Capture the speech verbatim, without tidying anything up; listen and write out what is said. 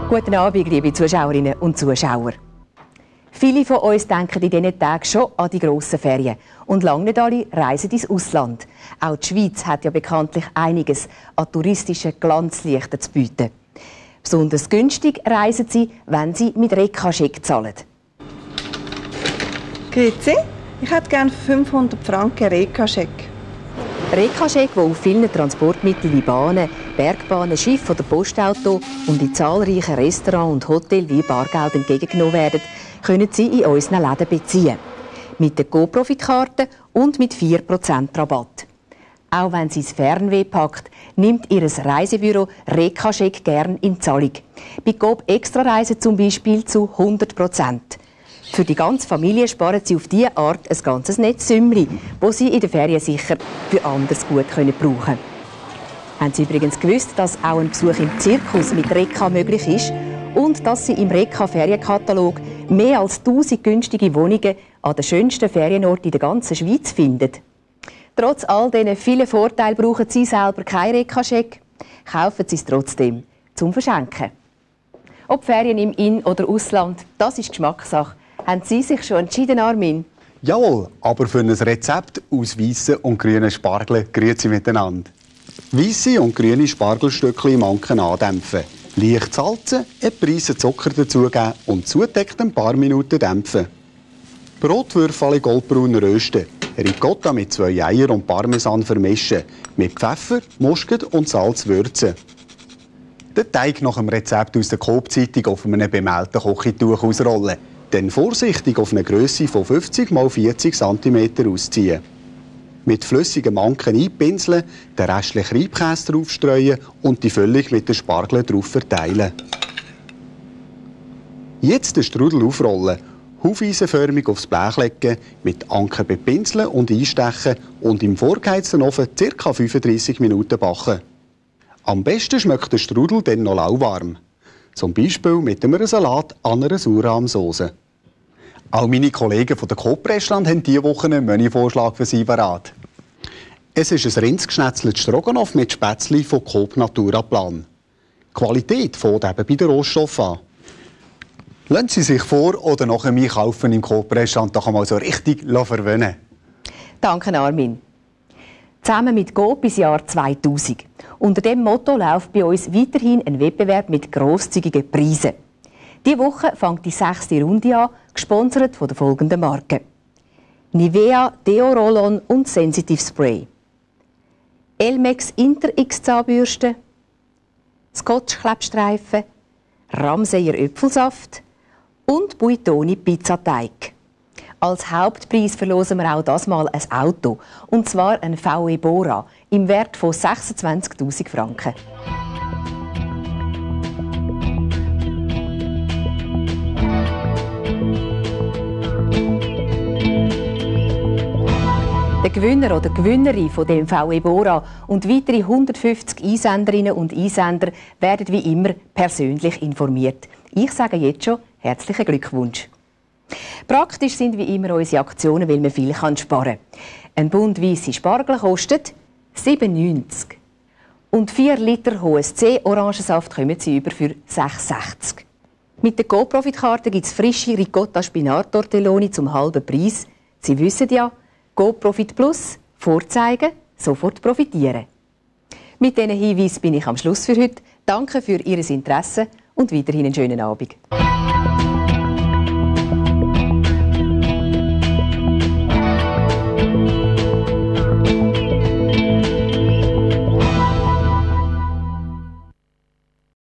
Guten Abend, liebe Zuschauerinnen und Zuschauer. Viele von uns denken in diesen Tagen schon an die grossen Ferien. Und lange nicht alle reisen ins Ausland. Auch die Schweiz hat ja bekanntlich einiges an touristischen Glanzlichtern zu bieten. Besonders günstig reisen sie, wenn sie mit Reka-Scheck zahlen. Grüezi, ich hätte gerne fünfhundert Franken Reka-Scheck. Reka-Scheck, der auf vielen Transportmitteln wie Bahnen, Bergbahnen, Schiff oder Postauto und in zahlreichen Restaurants und Hotels wie Bargeld entgegengenommen werden, können Sie in unseren Läden beziehen. Mit der Go-Profit-Karte und mit vier Prozent Rabatt. Auch wenn Sie das Fernweh packt, nimmt Ihr Reisebüro Reka-Scheck gern in Zahlung. Bei Coop Extra-Reisen zum Beispiel zu hundert Prozent. Für die ganze Familie sparen Sie auf diese Art ein ganzes Netz Sümmli, das Sie in den Ferien sicher für anders gut brauchen können. Haben Sie übrigens gewusst, dass auch ein Besuch im Zirkus mit Reka möglich ist und dass Sie im Reka-Ferienkatalog mehr als tausend günstige Wohnungen an den schönsten Ferienorten in der ganzen Schweiz finden? Trotz all diesen vielen Vorteilen brauchen Sie selber keinen Reka-Scheck. Kaufen Sie es trotzdem zum Verschenken. Ob Ferien im In- oder Ausland, das ist Geschmackssache. Haben Sie sich schon entschieden, Armin? Jawohl, aber für ein Rezept aus weißen und grünen Spargeln grüezi miteinander. Weisse und grüne Spargelstückchen im Anken andämpfen. Leicht salzen, einen Prise Zucker dazugeben und zudeckt ein paar Minuten dämpfen. Brotwürfel in goldbraun rösten. Ricotta mit zwei Eiern und Parmesan vermischen. Mit Pfeffer, Muskat und Salz würzen. Den Teig nach dem Rezept aus der Coop-Zeitung auf einem bemehlten Kochituch ausrollen. Dann vorsichtig auf eine Grösse von fünfzig mal vierzig Zentimeter ausziehen. Mit flüssigem Anken einpinseln, den restlichen Reibkäse draufstreuen und die Füllung mit den Spargeln drauf verteilen. Jetzt den Strudel aufrollen, hufeisenförmig aufs Blech legen, mit Anken bepinseln und einstechen und im vorgeheizten Ofen ca. fünfunddreissig Minuten backen. Am besten schmeckt der Strudel dann noch lauwarm. Zum Beispiel mit einem Salat an einer Sauerrahmsauce. Auch meine Kollegen von der Coop-Restaurant haben diese Woche einen Menüvorschlag für Sie parat. Es ist ein Rindsgeschnetzeltes Stroganoff mit Spätzli von Coop Naturaplan. Die Qualität fängt eben bei den Rohstoffen an. Lassen Sie sich vor oder nach dem Einkaufen im Coop-Restaurant doch einmal so richtig verwöhnen. Danke, Armin. Zusammen mit Coop bis Jahr zweitausend. Unter dem Motto läuft bei uns weiterhin ein Wettbewerb mit grosszügigen Preisen. Diese Woche fängt die sechste Runde an, gesponsert von den folgenden Marken: Nivea Deo Roll-On und Sensitive Spray, Elmex Inter X Zahnbürste, Scotch Klebstreifen, Ramseyer Äpfelsaft und Buitoni Pizzateig. Als Hauptpreis verlosen wir auch das Mal ein Auto, und zwar ein V W Bora im Wert von sechsundzwanzigtausend Franken. Der Gewinner oder Gewinnerin von dem V W Bora und weitere hundertfünfzig Einsenderinnen und Einsender werden wie immer persönlich informiert. Ich sage jetzt schon herzlichen Glückwunsch. Praktisch sind wie immer unsere Aktionen, weil man viel sparen kann. Ein Bund weisse Spargel kostet sieben neunzig. Und vier Liter H S C-Orangensaft kommen Sie über für sechs sechzig. Mit der Go-Profit-Karte gibt es frische Ricotta-Spinat-Tortelloni zum halben Preis. Sie wissen ja, Go-Profit Plus, vorzeigen, sofort profitieren. Mit diesen Hinweisen bin ich am Schluss für heute. Danke für Ihr Interesse und weiterhin einen schönen Abend.